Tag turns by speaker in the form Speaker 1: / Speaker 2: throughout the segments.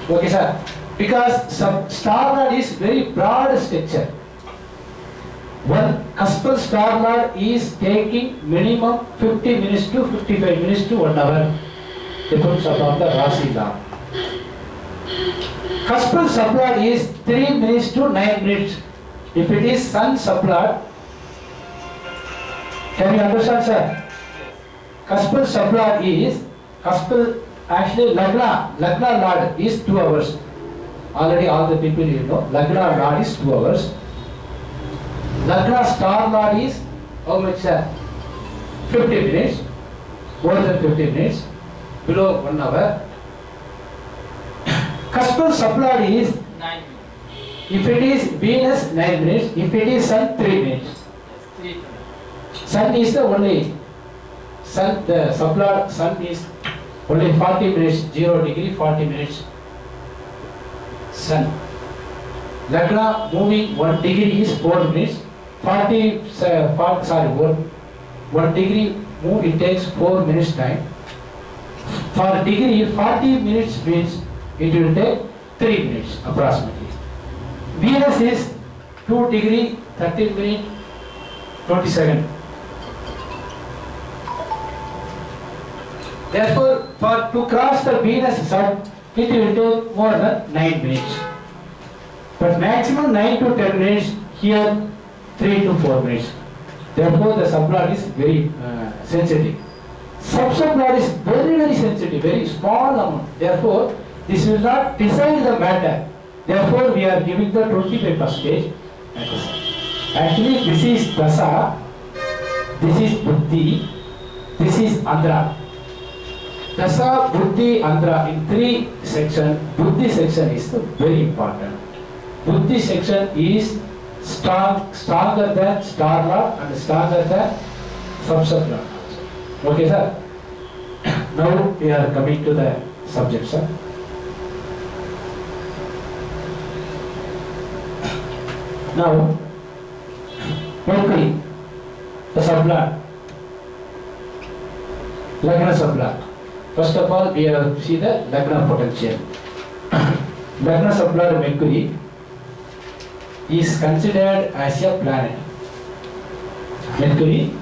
Speaker 1: Okay, sir. Because star lord is very broad structure. One Cuspal star lord is taking minimum 50 minutes to 55 minutes to 1 hour. Depends upon the Rasi lord. Cuspal sublord is 3 minutes to 9 minutes. If it is Sun sublord, can you understand, sir? Cuspal sublord is actually Lagna lord is 2 hours. Already all the people you know. Lagna lord is 2 hours. Lagna star lord is how much, sir? 50 minutes. More than 50 minutes. Below 1 hour. Cuspal sublord is
Speaker 2: 9 minutes.
Speaker 1: If it is Venus 9 minutes. If it is Sun 3 minutes.
Speaker 2: 3 minutes.
Speaker 1: Sun is the only Sun. The sublord Sun is only 40 minutes. 0 degree 40 minutes. Sun. Lagna moving 1 degree is 4 minutes. 1 degree move it takes 4 minutes time. For degree 40 minutes means it will take 3 minutes approximately. Venus is 2 degree 13 minutes 20 seconds. Therefore, to cross the Venus Sun, it will take more than 9 minutes. But maximum 9 to 10 minutes, here 3 to 4 minutes. Therefore, the sublord is very sensitive. Sub-sublord is very, very sensitive, very small amount. Therefore, this will not decide the matter. Therefore, we are giving the 25%. Actually, this is Dasa, this is Buddhi, this is Andhra. Dasa, Buddhi, Andhra in 3 sections. Buddhi section is very important. Buddhi section is stronger than star lord and stronger than sub-sublord. Okay, sir. Now we are coming to the subject, sir. Now, Mercury, the sublord, Lagna sublord. First of all, we have to see the Lagna potential. Lagna sublord Mercury is considered as a planet. Mercury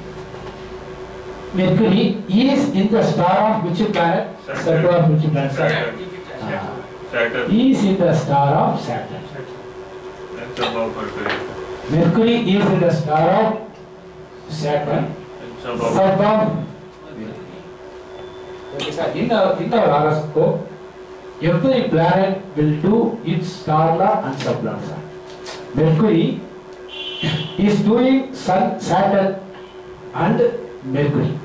Speaker 1: is in the star of which planet? Saturn of which planet? Saturn. He is in the star of Saturn.
Speaker 3: That's above Mercury.
Speaker 1: Mercury is in the star of Saturn. Sub of Mercury. Okay, sir. In our horoscope, every planet will do its star lord and sublord. Mercury is doing Sun, Saturn and Mercury.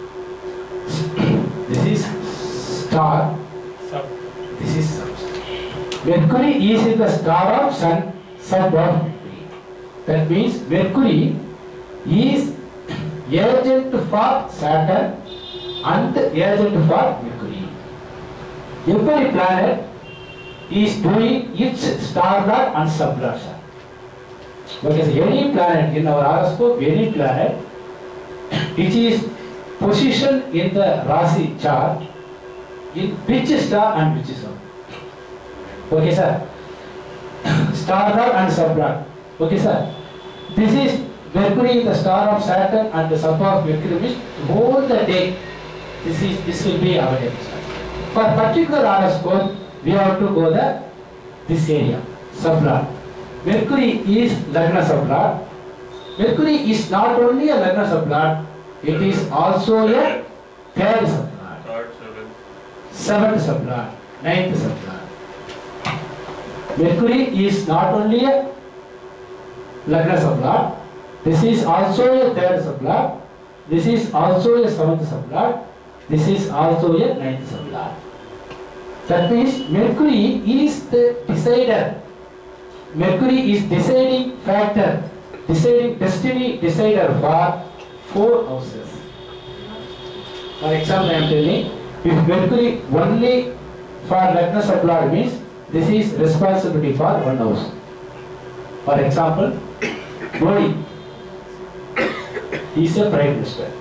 Speaker 1: This is star, this is sub. Mercury is in the star of Sun, sub of Mercury. That means Mercury is agent for Saturn and agent for Mercury. Every planet is doing its star lord and sublord. Because any planet in our horoscope, any planet which is positioned in the Rasi chart, in which star and which sun. Okay, sir. Star lord and sublord. Okay, sir. This is Mercury, the star of Saturn, and the sub of Mercury, which whole the day this will be available. For particular horoscope, we have to go this area, sublord. Mercury is Lagna sublord. Mercury is not only a Lagna sublord, it is also a third sublord, seventh sublord, ninth sublord. Mercury is not only a Lagna sublord, this is also a third sublord, this is also a seventh sublord, this is also a ninth sublord. That means Mercury is the decider. Mercury is deciding factor, deciding destiny decider for 4 houses. For example, I am telling, if Mercury only for Lagna sublord means this is responsibility for 1 house. For example, Modi, he is a Prime Minister.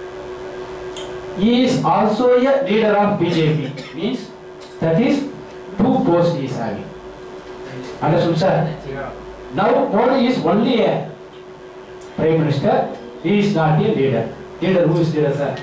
Speaker 1: He is also a leader of BJP, means that is two posts he is having. Understood, sir?
Speaker 2: Yeah.
Speaker 1: Now Modi is only a Prime Minister. He is not a leader. Leader, who is leader, sir?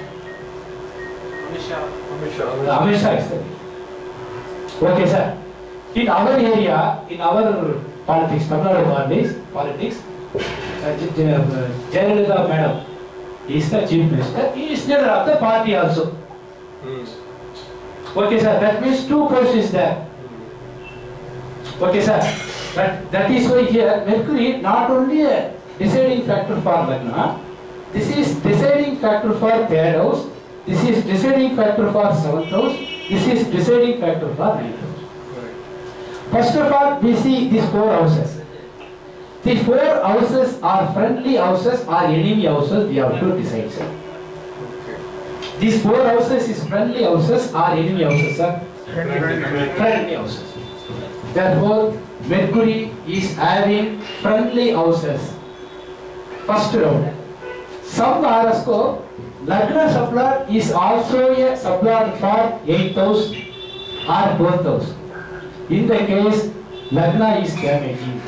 Speaker 1: Amit Shah is the leader. Okay, sir. In our area, in our politics, Tamil Nadu politics, Jayalalitha Madam is the Chief Minister. He is leader of the party also. Okay, sir. That means two posts is there. Okay, sir. But that is why here Mercury not only a deciding factor for Lagna. This is deciding factor for third house. This is deciding factor for seventh house. This is deciding factor for ninth house. First of all, we see these four houses. The four houses are friendly houses or enemy houses. We have to decide, sir. These four houses is friendly houses or enemy houses, sir? Friendly houses. Therefore, Mercury is having friendly houses. First round. Some horoscope, Lagna sublord is also a sublord for 8th house or 4th house. In the case, Lagna is damaging.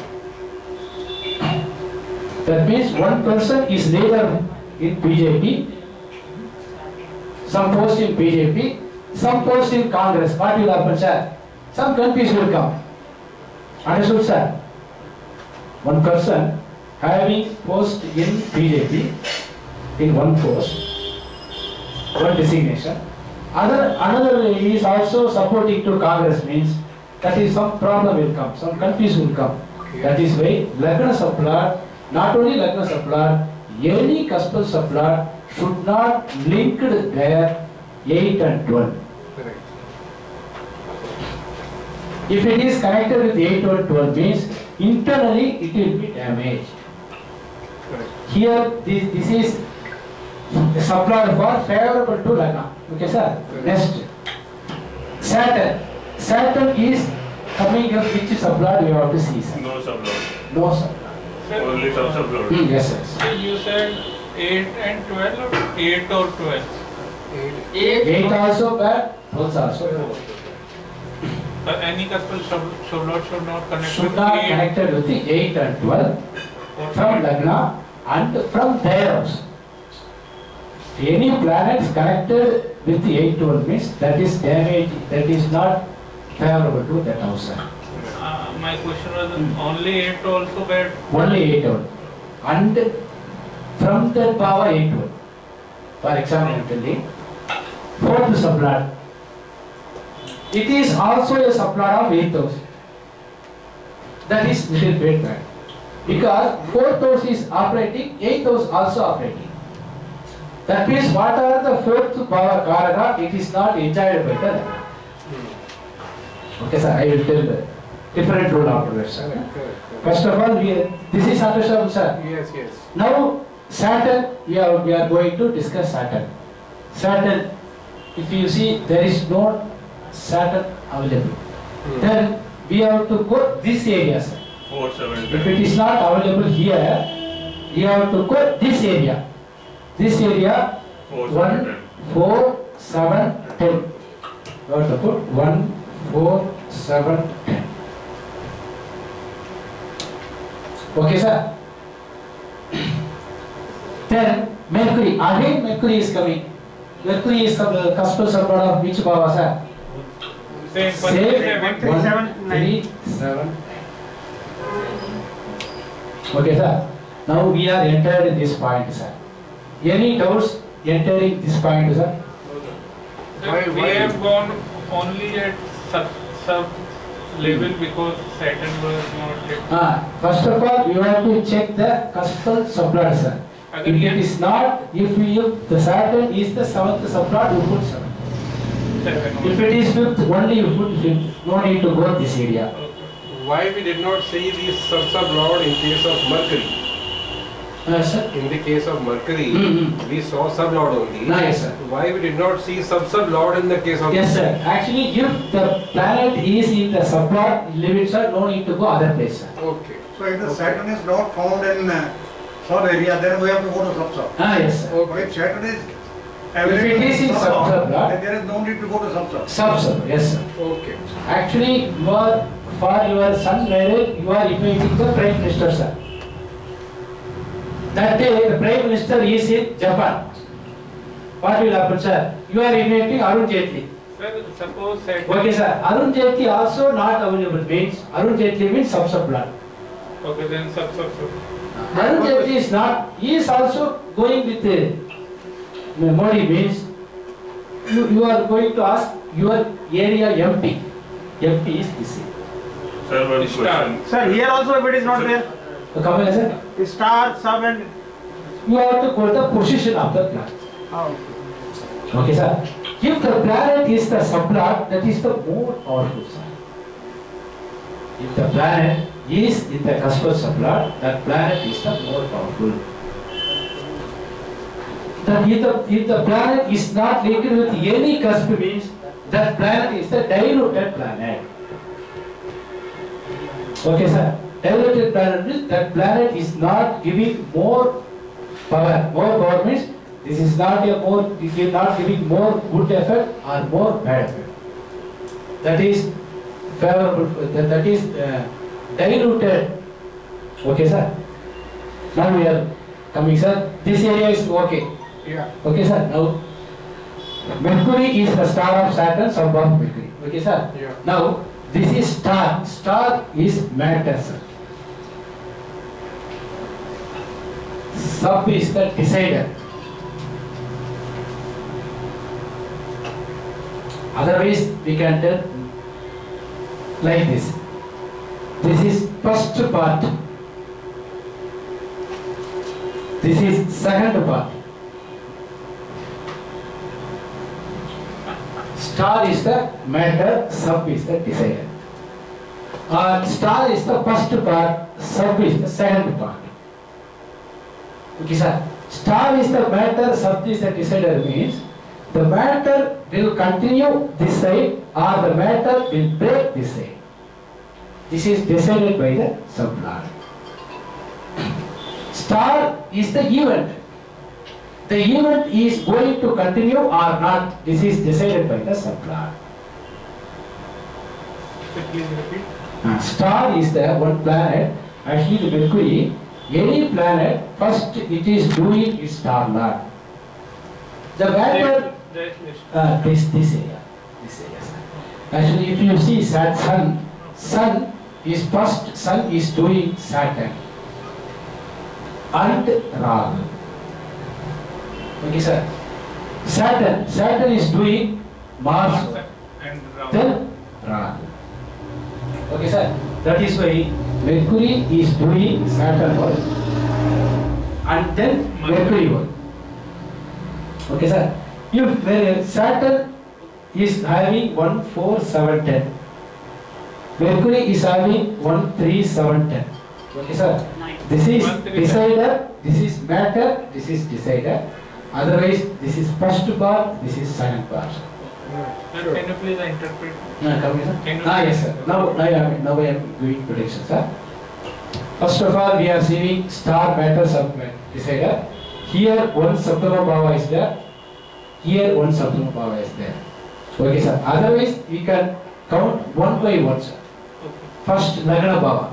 Speaker 1: That means one person is leader in BJP, some post in BJP, some post in Congress. What will happen, sir? Some confusion will come. Understood, sir? One person having post in BJP in one post, one designation. Another is also supporting to Congress, means that is some problem will come, some confusion will come. That is why Lagna sublord, not only Lagna sublord, any Cuspal sublord should not link their 8 and 12.
Speaker 2: Correct.
Speaker 1: If it is connected with 8 or 12 means internally it will be damaged.
Speaker 2: Correct.
Speaker 1: Here this is a sublord for favorable to Lagna. Okay, sir?
Speaker 2: Correct.
Speaker 1: Next, Saturn. Saturn is coming up, which sublord we have to see, sir?
Speaker 3: No sublord.
Speaker 1: No sublord.
Speaker 3: Only sub-sublord.
Speaker 1: Yes, sir.
Speaker 4: So you said 8 and 12 or 8 or 12?
Speaker 1: 8 also bad, 12 also bad.
Speaker 4: Any Cuspal sublord should not connect
Speaker 1: Should
Speaker 4: with
Speaker 1: not
Speaker 4: 8
Speaker 1: connected with the 8 and 12 from Lagna and from their house. Any planets connected with the 8 12 means that is damage, that is not favorable to that house, sir.
Speaker 4: My question was only 8 also bad?
Speaker 1: Only 8 12. And from the power 8 12. For example, I am telling, fourth sublord. It is also a sublord of 8th house. That is little bit bad. Because 4th house is operating, 8th house also operating. That means what are the 4th power karaka, it is not enjoyed by the. Okay, sir, I will tell the different rule afterwards, sir.
Speaker 2: Correct.
Speaker 1: First of all, this is understandable, sir.
Speaker 2: Yes, yes.
Speaker 1: Now, Saturn, we are going to discuss Saturn. Saturn, if you see, there is no Saturn available. Then we have to go this area, sir.
Speaker 3: 4, 7,
Speaker 1: If it is not available here, you have to go this area. This area,
Speaker 3: 4,
Speaker 1: 1, 4, 7, 10. You have to put 1, 4, 7, 10. Okay, sir? Then Mercury, again Mercury is coming. Mercury is Cuspal sublord of which bhava, sir?
Speaker 4: Same,
Speaker 1: Same.
Speaker 4: 1,
Speaker 1: 1, 3, 7. Okay, sir. Now we are entered in this point, sir. Any doubts entering this point, sir?
Speaker 4: We have gone only at sub level because Saturn was not yet.
Speaker 1: First of all, you have to check the Cuspal sublord, sir. If it is not, if the Saturn is the 7th sublord, you put 7. If it is 5th, only you put 5th. No need to go this area.
Speaker 2: Why we did not see the sub-sublord in case of Mercury?
Speaker 1: Sir?
Speaker 2: In the case of Mercury, we saw sublord only.
Speaker 1: Yes, sir.
Speaker 2: Why we did not see sub-sublord in the case of?
Speaker 1: Yes, sir. Actually, if the planet is in the sublord, leave it, sir. No need to go other place, sir.
Speaker 2: Okay.
Speaker 5: So if the Saturn is not found in sub area, then we have to go to sub-sub.
Speaker 1: Yes, sir.
Speaker 5: But if Saturn is
Speaker 1: If it is in sub-sub lot,
Speaker 5: then there is no need to go to sub-sub.
Speaker 1: sub-sub, yes sir.
Speaker 5: Okay.
Speaker 1: Actually, for your son marriage, you are inviting the Prime Minister, sir. That day, the Prime Minister is in Japan. What will happen, sir? You are inviting Arun Jaitley.
Speaker 4: Sir, suppose Saturn.
Speaker 1: Okay, sir. Arun Jaitley also not available means Arun Jaitley means sub-sub lot.
Speaker 4: Okay, then sub.
Speaker 1: Arun Jaitley is not. He is also going with Modi means you are going to ask your area MP. MP is this.
Speaker 3: Sir, one question.
Speaker 5: Sir, here also if it is not there,
Speaker 1: Come again, sir.
Speaker 5: star, sub and...
Speaker 1: You have to go to the position of the planet.
Speaker 5: Oh.
Speaker 1: Okay, sir. If the planet is the subplot, that is the more powerful sign. If the planet is in the Cuspal subplot, that planet is the more powerful. If the planet is not linked with any cusp means that planet is the diluted planet. Okay, sir. Diluted planet means that planet is not giving more power. More power means this is not a more, it is not giving more good effect or more bad effect. That is favorable, that is diluted. Okay, sir. Now we are coming, sir. This area is okay.
Speaker 5: Yeah.
Speaker 1: Okay, sir. Now Mercury is the star of Saturn, sub of Mercury. Okay, sir.
Speaker 5: Yeah.
Speaker 1: Now this is star. Star is matter, sir. Sub is the decider. Otherwise, we can tell like this. This is first part. This is second part. Star is the matter, sub is the decider. Star is the first part, sub is the second part. Okay, sir. Star is the matter, sub is the decider means the matter will continue this side or the matter will break this side. This is decided by the subplot. Star is the event. The event is going to continue or not. This is decided by the subplot.
Speaker 4: Please repeat.
Speaker 1: Star is the one planet. Actually, the Mercury, any planet, first it is doing its star lot. The matter. This area, sir. Actually, if you see sun is first. Sun is doing Saturn and Rahu. Okay, sir. Saturn is doing Mars,
Speaker 4: And
Speaker 1: then Rahu. Okay, sir. That is why Mercury is doing Saturn work and then Mercury work. Okay, sir. If Saturn is having 1, 4, 7, 10, Mercury is having 1, 3, 7, 10. Okay, sir. This is decider, this is matter, this is decider. Otherwise, this is first part, this is second part.
Speaker 4: Can you please interpret?
Speaker 1: Come here, sir.
Speaker 4: Can you-
Speaker 1: Yes, sir. Now I am doing prediction, sir. First of all, we are seeing star, matter, sub decider. Here, one Saptama Bhava is there. Here, one Saptama Bhava is there. Okay, sir. Otherwise, we can count one by one, sir. First, Lagna Bhava.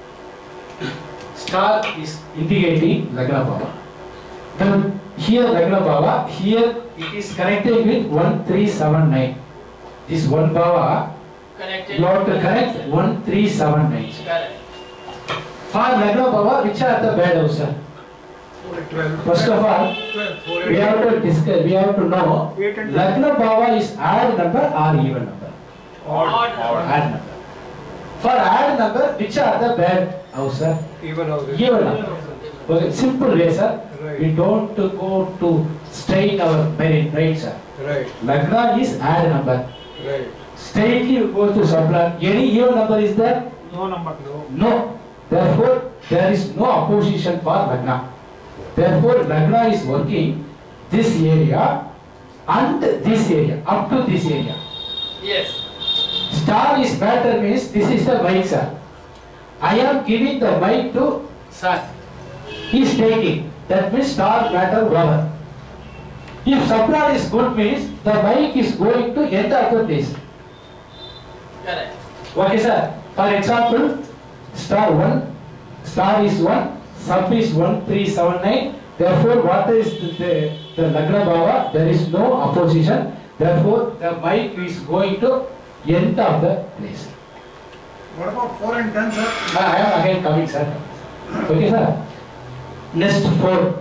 Speaker 1: Star is indicating Lagna Bhava. Then here Lagna Bhava, here it is connected with 1, 3, 7, 9. This one Bhava, you have to connect 1, 3, 7, 9. For Lagna Bhava, which are the bad house, sir? First of all, we have to discuss, we have to know Lagna Bhava is odd number or even number? Odd number. For odd number, which are the bad house, sir?
Speaker 5: Even house.
Speaker 1: Even number. Okay, simple way, sir.
Speaker 5: Right.
Speaker 1: We don't go to strain our brain, right, sir?
Speaker 5: Right.
Speaker 1: Lagna is odd number.
Speaker 5: Right.
Speaker 1: Straightly you go to subplot. Any even number is there?
Speaker 5: No number. No.
Speaker 1: No. Therefore, there is no opposition for Lagna. Therefore, Lagna is working this area and this area, up to this area.
Speaker 6: Yes.
Speaker 1: Star is matter means this is the mic, sir. I am giving the mic to sun. He is taking. That means star matter over. If sublord is good means the mic is going to enter the place.
Speaker 6: Correct.
Speaker 1: Okay, sir. For example, star 1, star is 1, sub is 1379. Therefore, what is the Lagna Bhava? There is no opposition. Therefore, the mic is going to enter the place.
Speaker 5: What about 4 and 10, sir?
Speaker 1: I am again coming, sir. Okay, sir. Next 4.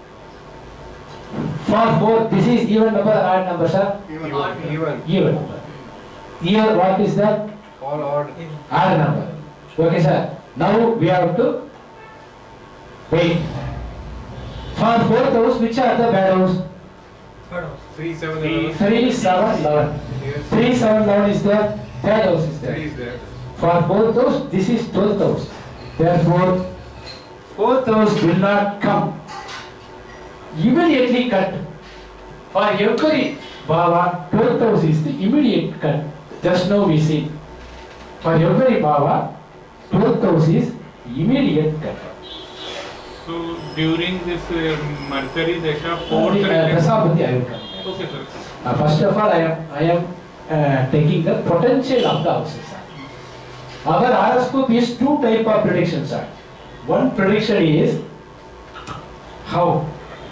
Speaker 1: For 4, this is even number or odd number, sir?
Speaker 2: Even.
Speaker 1: Even number. Here, what is that?
Speaker 2: All odd.
Speaker 1: Odd number. Okay, sir. Now we have to wait. For 4th house, which are the bad house?
Speaker 2: 3, 7, 11.
Speaker 1: 3, 7, 11.
Speaker 2: Yes.
Speaker 1: 3, 7, 11 is there. Third house is
Speaker 2: 3
Speaker 1: there.
Speaker 2: is there.
Speaker 1: For 4th house, this is 12th house. Therefore, 4th house will not come. Immediately cut. For every Bhava, 12th house is the immediate cut. Just now we see. For every Bhava, 12th house is immediate cut.
Speaker 4: So during this Mercury Dasha,
Speaker 1: Prahaspathi, I will come.
Speaker 4: Okay, sir.
Speaker 1: First of all, I am taking the potential of the houses. Our horoscope is 2 type of predictions. One prediction is how.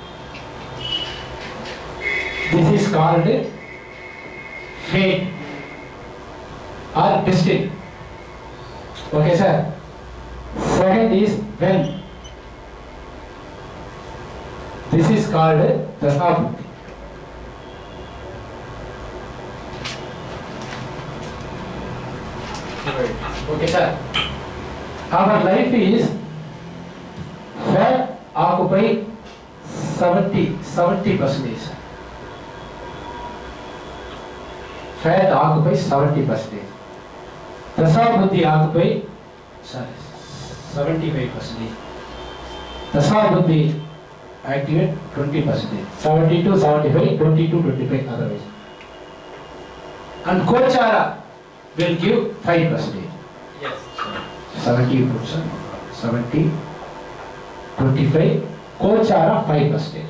Speaker 1: This is called fate or destiny. Okay, sir. Second is when. This is called Prahaspathi. Okay, sir. Our life is fat occupy 70%. Fat occupies 70%. Prahaspathi occupy 75%. Prahaspathi activate 20%. 72, 75, 22, 25 otherwise. And Kochara will give 5%.
Speaker 6: Yes.
Speaker 1: 70%, 70, 25, Kochara 5%.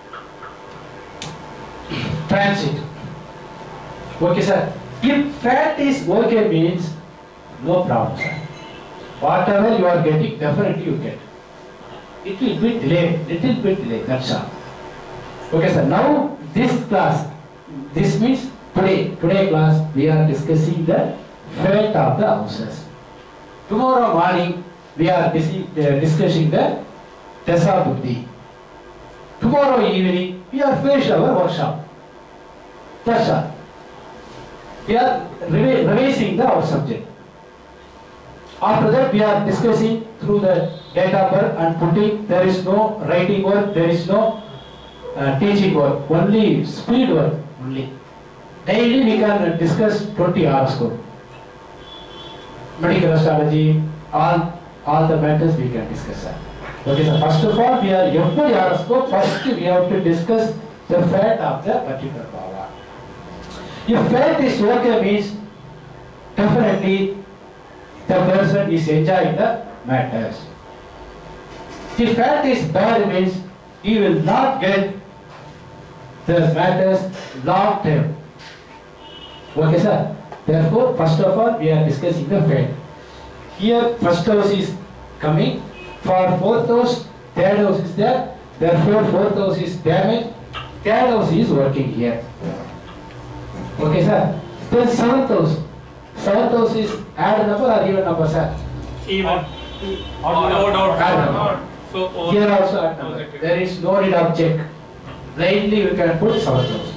Speaker 1: Transit. Okay, sir. If fat is okay means no problem, sir. Whatever you are getting, definitely you get. It will be delayed, little bit delayed, that's all. Okay, sir. Now this class, this means today class, we are discussing the fate of the houses. Tomorrow morning, we are discussing the Prahaspathi. Tomorrow evening, we are finished our workshop. That's all. We are revising our subject. After that, we are discussing through the data birth and putting. There is no writing work, there is no teaching work, only speed work only. Daily we can discuss 20 hours code. Medical astrology, all the matters we can discuss. Okay, so first of all, we are every horoscope. First, we have to discuss the fate of the particular bhava. If fate is okay means definitely the person is enjoying the matters. If fate is bad means he will not get the matters long term. Okay, sir. Therefore, first of all, we are discussing the fate. Here, first house is coming. For fourth house, third house is there. Therefore, fourth house is damaged. Third house is working here. Okay, sir. Then seventh house. Seventh house is add number or even number, sir?
Speaker 4: Even.
Speaker 1: Add number.
Speaker 4: So
Speaker 1: Here also add number. There is no need of check. Blindly we can put seventh house.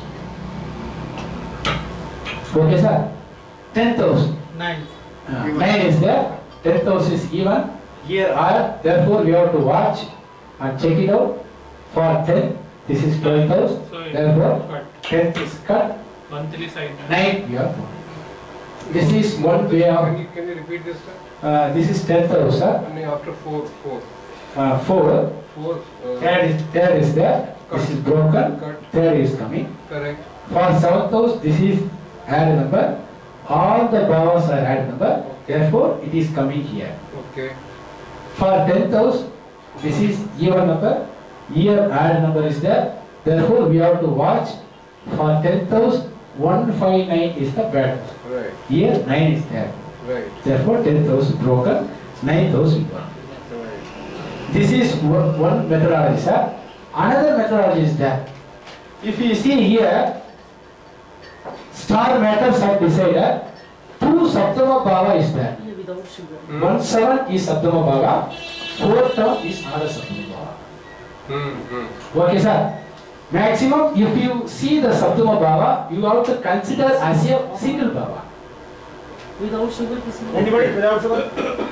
Speaker 1: Okay, sir. 10th house.
Speaker 6: 9.
Speaker 1: 9 is there. 10th house is even. Here are. Therefore, we have to watch and check it out. For 10, this is 12th house. Therefore, 10th is cut.
Speaker 4: 1 side.
Speaker 1: 9 we have put. This is one way of.
Speaker 2: Can you repeat this, sir?
Speaker 1: This is 10th house, sir.
Speaker 2: Only after 4.
Speaker 1: 4.
Speaker 2: 4.
Speaker 1: Third is there. This is broken.
Speaker 2: Cut.
Speaker 1: Third is coming.
Speaker 2: Correct.
Speaker 1: For 7th house, this is add number. All the powers are add number. Therefore, it is coming here.
Speaker 2: Okay.
Speaker 1: For 10th house, this is even number. Here add number is there. Therefore, we have to watch for 10th house. 159 is the bad house.
Speaker 2: Right.
Speaker 1: Here 9 is there.
Speaker 2: Right.
Speaker 1: Therefore, 10th house is broken. 9th house is broken.
Speaker 2: Right.
Speaker 1: This is one methodology, sir. Another methodology is that if you see here, star matters are decided. 2 Saptama Bhava is there.
Speaker 6: Without sugar.
Speaker 1: 1-7 is Saptama Bhava. 4 term is another Saptama Bhava. Okay, sir. Maximum, if you see the Saptama Bhava, you have to consider as a single Bhava.
Speaker 6: Without sugar.
Speaker 5: Anybody without sugar?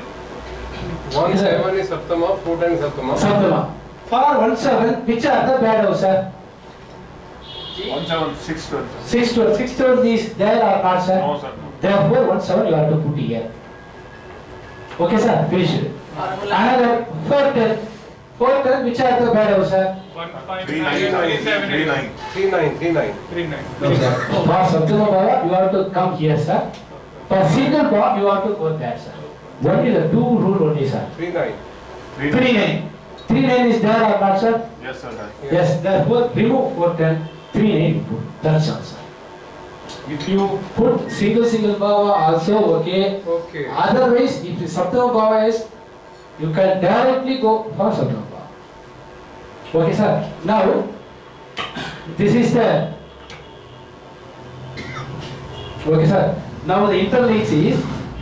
Speaker 2: 1-7 is Saptama, 4-10 is Saptama.
Speaker 1: Saptama. For 1-7, which are the bad house, sir?
Speaker 3: 1-7, 6-12.
Speaker 1: 6-12. 6-12 is there or not, sir?
Speaker 3: No, sir.
Speaker 1: Therefore, 1-7 you have to put here. Okay, sir. Finish. Another 4-10. 4-10, which are the bad house, sir?
Speaker 4: 159,
Speaker 3: 3-9.
Speaker 2: 3-9, 3-9.
Speaker 4: 3-9.
Speaker 1: No, sir. For Saptama Bhava, you have to come here, sir. For single Bhava, you have to go there, sir. Only the 2 rule only, sir.
Speaker 2: 3-9.
Speaker 1: 3-9. 3-9 is there or not, sir?
Speaker 3: Yes, sir.
Speaker 1: Yes, therefore remove 4-10, 3-9 you put. That's all, sir. If you put single Bhava also okay.
Speaker 2: Okay.
Speaker 1: Otherwise, if the Saptama Bhava is, you can directly go for Saptama Bhava. Okay, sir. Now, this is the. Okay, sir. Now the interlinks is.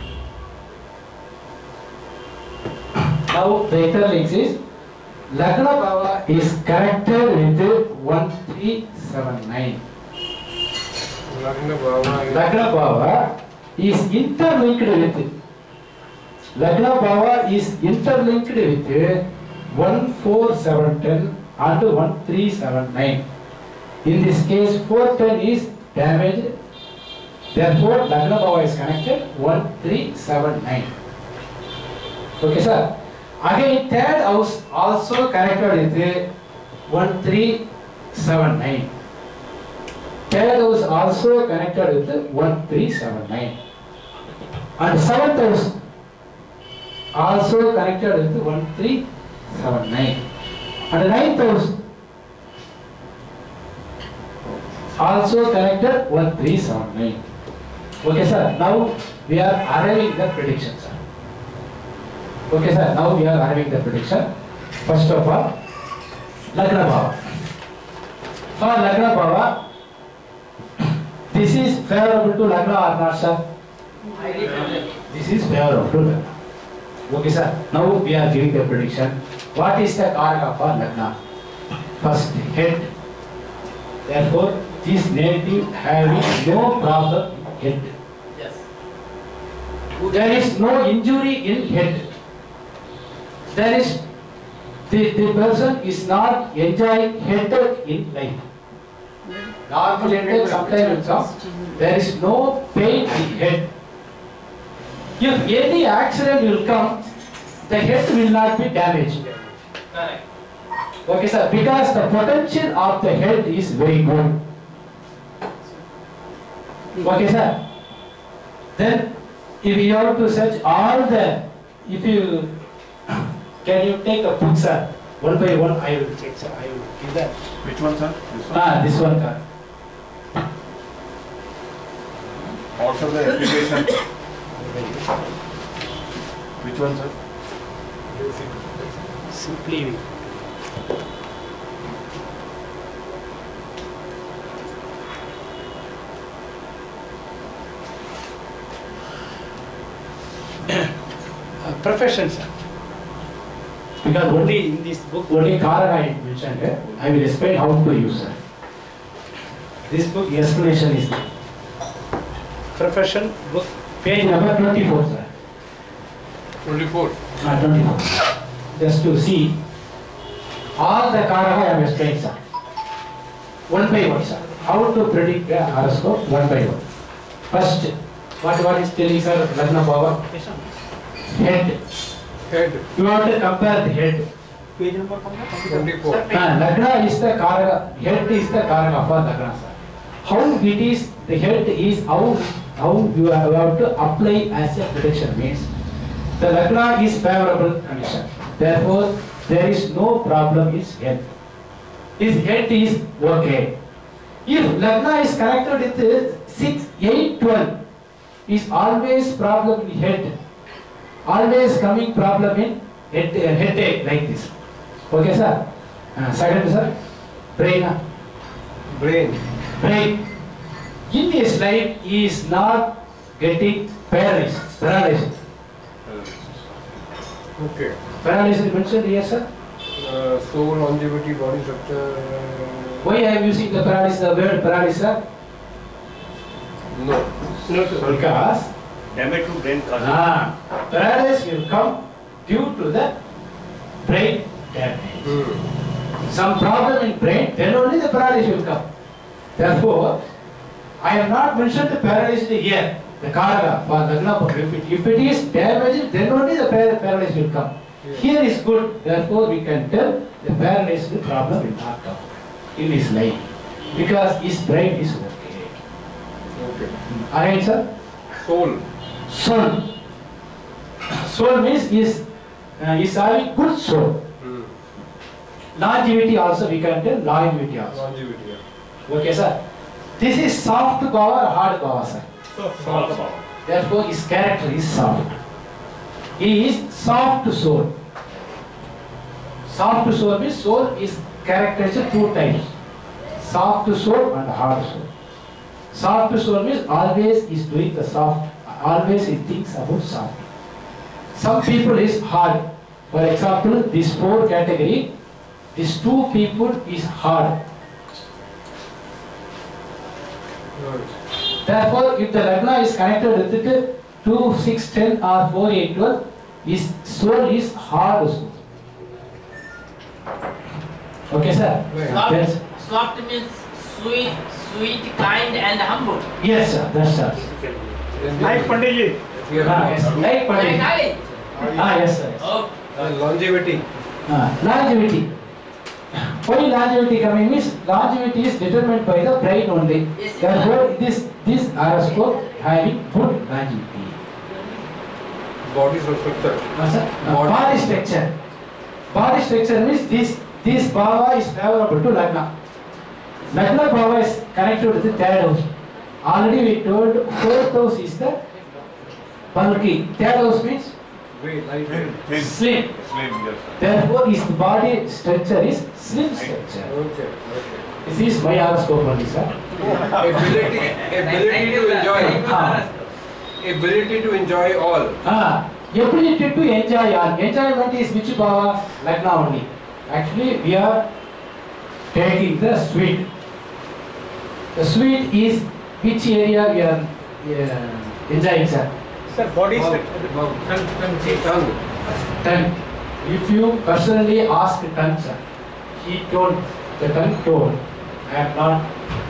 Speaker 1: Now the interlinks is. Lagna Bhava is connected with 1379.
Speaker 2: Lagna Bhava is.
Speaker 1: Lagna Bhava is interlinked with. Lagna Bhava is interlinked with 14710 and 1379. In this case, 410 is damaged. Therefore, Lagna Bhava is connected 1379. Okay, sir. Again, third house also connected with 1379. Third house also connected with 1379. And seventh house also connected with 1379. And ninth house also connected 1379. Okay, sir. Now we are arriving the prediction, sir. Okay, sir. Now we are arriving the prediction. First of all, Lagna Bhava. For Lagna Bhava, this is favorable to Lagna or not, sir? This is favorable to Lagna. Okay, sir. Now we are giving the prediction. What is the Karaka for Lagna? First, head. Therefore, this native having no problem in head.
Speaker 6: Yes.
Speaker 1: There is no injury in head. There is the person is not enjoying headache in life. Normal headache sometimes will come. There is no pain in head. If any accident will come, the head will not be damaged.
Speaker 6: Correct.
Speaker 1: Okay, sir. Because the potential of the head is very good. Okay, sir. Then, if you have to search all the, if you can you take a book, sir? One by one, I will check, sir. I will give that.
Speaker 3: Which one, sir? This one?
Speaker 1: This one, sir.
Speaker 3: Also the application. Which one, sir?
Speaker 1: Simply. Profession, sir. Because only in this book, only Karaka I mentioned, I will explain how to use it. This book explanation is there. Profession book, page number 24, sir.
Speaker 2: 24.
Speaker 1: 24. Just to see all the Karaka I have explained, sir. One by one, sir. How to predict the horoscope one by one. First, what is telling, sir? Lagna Bhava. Head.
Speaker 2: Head.
Speaker 1: You have to compare the head.
Speaker 5: Page number
Speaker 2: 24.
Speaker 1: Lagna is the Karaka, head is the Karaka for Lagna, sir. How it is, the head is how you have to apply as a prediction means. The Lagna is favorable condition. Therefore, there is no problem in head. his head is okay. If Lagna is connected with 6, 8, 12, is always problem in head. Always coming problem in headache like this. Okay, sir? Second, sir? Brain.
Speaker 2: Brain.
Speaker 1: Brain. In his life, he is not getting paralysis.
Speaker 2: Okay.
Speaker 1: Paralysis mentioned here, sir?
Speaker 2: Soul, longevity, body structure.
Speaker 1: Why I am using the paralysis, the word paralysis, sir?
Speaker 2: No.
Speaker 3: No, sir.
Speaker 1: Because
Speaker 3: Damage to brain causing.
Speaker 1: paralysis will come due to the brain damage. Some problem in brain, then only the paralysis will come. Therefore, I have not mentioned the paralysis here, the Karaka for Lagna. If it is damaged, then only the paralysis will come. Here is good, therefore we can tell the paralysis problem will not come in his life because his brain is okay.
Speaker 2: Okay.
Speaker 1: Alright, sir?
Speaker 2: Soul.
Speaker 1: Soul. Soul means is having good soul. Longevity also we can tell longevity also.
Speaker 2: Longevity.
Speaker 1: Okay, sir. This is soft power or hard power, sir.
Speaker 2: Soft.
Speaker 1: Therefore, his character is soft. He is soft soul. Soft soul means soul is characterized two types: soft soul and hard soul. Soft soul means always is doing the soft. Always he thinks about soft. Some people is hard. For example, this 4 category, these 2 people is hard. Therefore, if the Lagna is connected with it 2, 6, 10 or 4, 8, 12, his soul is hard soul. Okay, sir? Yes.
Speaker 6: Soft means sweet, kind and humble.
Speaker 1: Yes, sir. That's sir.
Speaker 5: Like Pandit.
Speaker 1: Yes. Like Pandit. Yes, sir. Yes.
Speaker 6: Oh.
Speaker 2: Longevity.
Speaker 1: Longevity. Why longevity coming means longevity is determined by the brain only.
Speaker 6: Yes,
Speaker 1: Therefore, this horoscope having good longevity.
Speaker 2: Body structure.
Speaker 1: Body structure. Body structure means this bhava is favorable to Lagna. Lagna bhava is connected with the 3rd house. Already we told 4th house is the bulky. 3rd house means
Speaker 2: Weight, lightweight.
Speaker 3: Thin.
Speaker 1: slim.
Speaker 3: Slim, yes, sir.
Speaker 1: Therefore, his body structure is slim structure.
Speaker 2: Okay.
Speaker 1: This is my horoscope only, sir.
Speaker 2: Ability to enjoy. Ability to enjoy all.
Speaker 1: Ability to enjoy all. Enjoyment is which bhava? Lagna only. Actually, we are taking the sweet. The sweet is which area we are enjoying, sir?
Speaker 5: Sir, body structure.
Speaker 2: Tongue.
Speaker 1: Tongue. If you personally ask tongue, sir, he told, the tongue told, I am not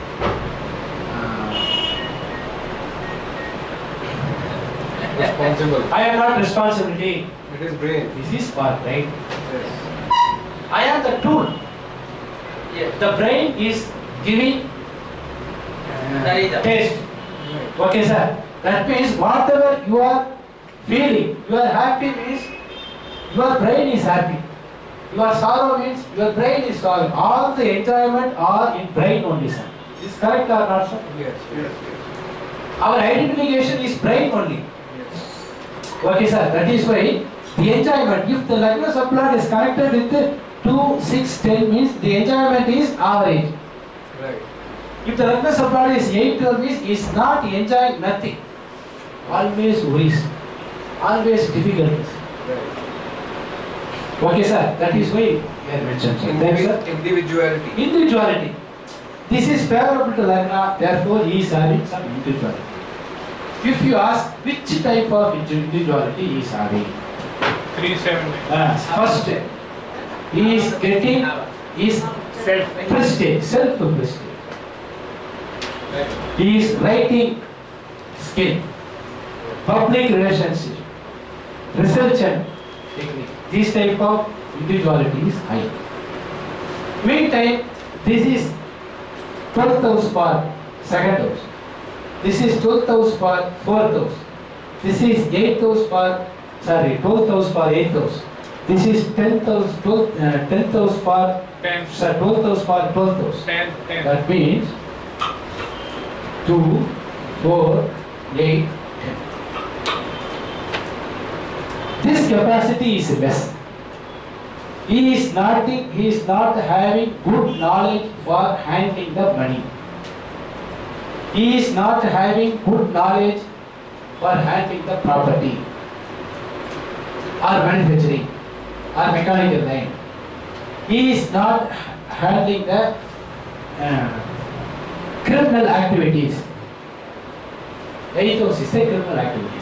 Speaker 2: Responsible.
Speaker 1: I am not responsibility.
Speaker 2: It is brain.
Speaker 1: This is part, right?
Speaker 2: Yes.
Speaker 1: I am the tool.
Speaker 6: Yes.
Speaker 1: The brain is giving
Speaker 6: That is the-
Speaker 1: taste. Okay, sir. That means whatever you are feeling, you are happy means your brain is happy. Your sorrow means your brain is sorrowing. All the enjoyment are in brain only, sir. Is correct or not, sir?
Speaker 2: Yes.
Speaker 1: Our identification is brain only. Okay, sir. That is why the enjoyment, if the Lagna subplot is connected with the 2, 6, 10 means the enjoyment is average.
Speaker 2: Right.
Speaker 1: If the Lagna subplot is 8, 12 means is not enjoying nothing. Always worries. Always difficulties.
Speaker 2: Right.
Speaker 1: Okay, sir. That is why we are mentioned. Thanks, sir.
Speaker 2: Individuality.
Speaker 1: Individuality. This is favorable to Lagna, therefore he is having some individuality. If you ask which type of individuality he is having,
Speaker 4: 379.
Speaker 1: first he is getting his prestige, self-prestige. He is writing skill, public relationship, research and technique. This type of individuality is high. Meantime, this is 12th house for 2nd house. This is 12th house for 4th house. This is 8th house for, 12th house for 8th house. This is 10th house, 10th house for
Speaker 4: 10.
Speaker 1: Sir, 12th house for 12th house.
Speaker 4: 10, 10.
Speaker 1: That means 2, 4, 8, 10. This capacity is less. He is not having good knowledge for handling the money. He is not having good knowledge for handling the property or manufacturing or mechanical line. He is not handling the criminal activities. 8th house is a criminal activity.